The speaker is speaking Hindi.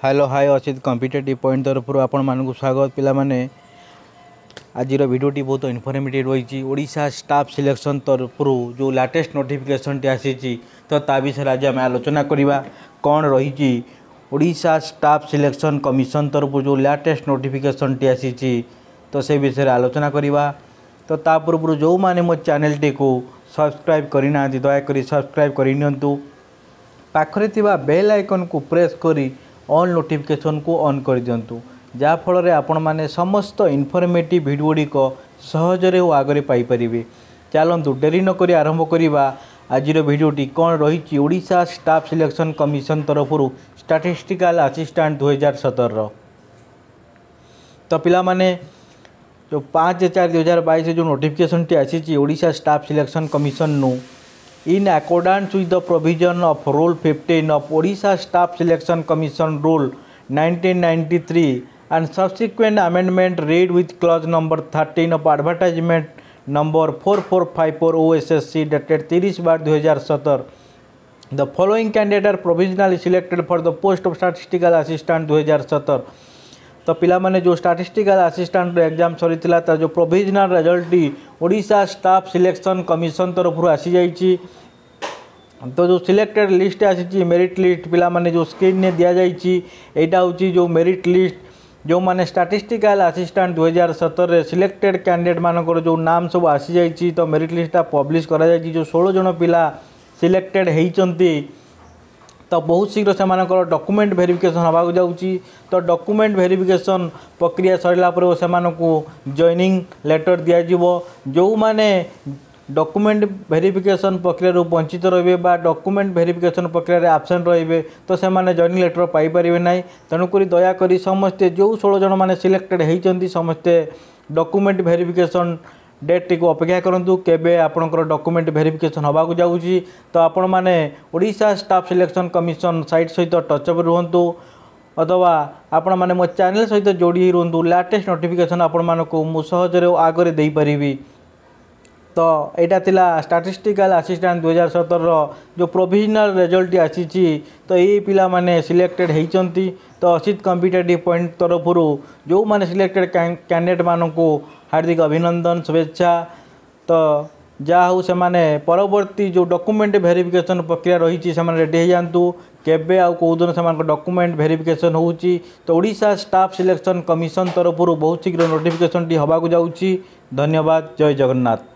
Hello hi Asit competitive point तरफ आपण मानक स्वागत पिला माने आज भिडियोटी बहुत इनफॉर्मेटिव रही ओडिशा स्टाफ सिलेक्शन तरफ जो लेटेस्ट नोटिफिकेशन टी आसी तो ता विषय आज आम आलोचना करवा कौन रही ओडिशा स्टाफ सिलेक्शन कमिशन तरफ जो लेटेस्ट नोटिफिकेशन टी आसी तो से विषय आलोचना करवा तो ता पूर्व जो मैंने मो चैनल टी को सब्सक्राइब करना दयाकोरी सब्सक्राइब करनियंतु पाखरे थिबा बेल आइकन को प्रेस करी ऑल नोटिफिकेशन को ऑन कर दिंतु जहाँ फल आपण मैंने समस्त इनफॉर्मेटिव वीडियो गुड़िक सहजरे और आगे पाइपर चलतु डेरी नक आरंभ करवा आज भिडियोटी कौन रही ओडिशा स्टाफ सिलेक्शन कमिशन तरफ स्टैटिस्टिकल असिस्टेंट 2017 तो पिला माने जो 5/4/2022 जो नोटिफिकेशन टी आसी ओडिशा स्टाफ सिलेक्शन कमिशन नु in accordance with the provision of Rule 15 of Odisha Staff Selection Commission Rule 1993 and subsequent amendment read with clause number 13 of advertisement number 4454 OSSC dated 30/2017. The following candidates are provisionally selected for the post of statistical assistant 2017. तो पिला माने जो स्टैटिस्टिकल असिस्टेंट एग्जाम सरी तार जो provisional result Odisha staff selection commission तरफ आसी जाइए तो जो सिलेक्टेड लिस्ट आसी मेरिट लिस्ट पिला माने जो स्क्रीन ने दिया जाइए यहाँ हूँ जो मेरिट लिस्ट जो माने स्टैटिस्टिकल असिस्टेंट 2017 सिलेक्टेड कैंडिडेट मानकर जो नाम सब आसी जाइए तो मेरिट लिस्टा पब्लिश करा जाइए जो 16 जन पिला सिलेक्टेड होती तो बहुत शीघ्र से डॉक्यूमेंट वेरिफिकेशन होगा जाऊँगी तो डॉक्यूमेंट वेरिफिकेशन प्रक्रिया सरला से जॉइनिंग लेटर दिज्व जो माने डॉक्यूमेंट वेरिफिकेशन प्रक्रिया वंचित रे डॉक्यूमेंट वेरिफिकेशन प्रक्रिया आबसेंट रे तो से जॉइनिंग लेटर पाइपर ना तेणुक दयाकोरी समस्ते जो 16 जन मैंने सिलेक्टेड होती समस्ते डॉक्यूमेंट वेरिफिकेशन डेट टी को अपेक्षा करूँ केबे आपणकर डॉक्यूमेंट वेरिफिकेशन होगा जाऊँगी तो आपण मैंने Odisha staff selection commission site सहित टचअप रुहतु अथवा आपण मैंने मो चैनल सहित जोड़ी रुहतु लेटेस्ट नोटिफिकेशन आपण मानक मु सहजरे आगे दे पारिबी तो यहाँ थिला स्टैटिस्टिकल असिस्टेंट 2017 जो प्रोविजनल रिजल्ट आसी तो ये पिला माने सिलेक्टेड होती तो असित कॉम्पिटेटिव पॉइंट तरफ जो माने सिलेक्टेड कैंडिडेट मानक हार्दिक अभिनंदन शुभेच्छा तो जहाँ हूँ से परवर्ती जो डॉक्यूमेंट वेरिफिकेशन प्रक्रिया रही से रेडी हो जातु केबे आउ कौ दिन से डॉक्यूमेंट वेरिफिकेशन होउची तो ओडिशा स्टाफ सिलेक्शन कमिशन तरफ बहुत शीघ्र नोटिफिकेशन टी होगा जाऊँगी। धन्यवाद। जय जगन्नाथ।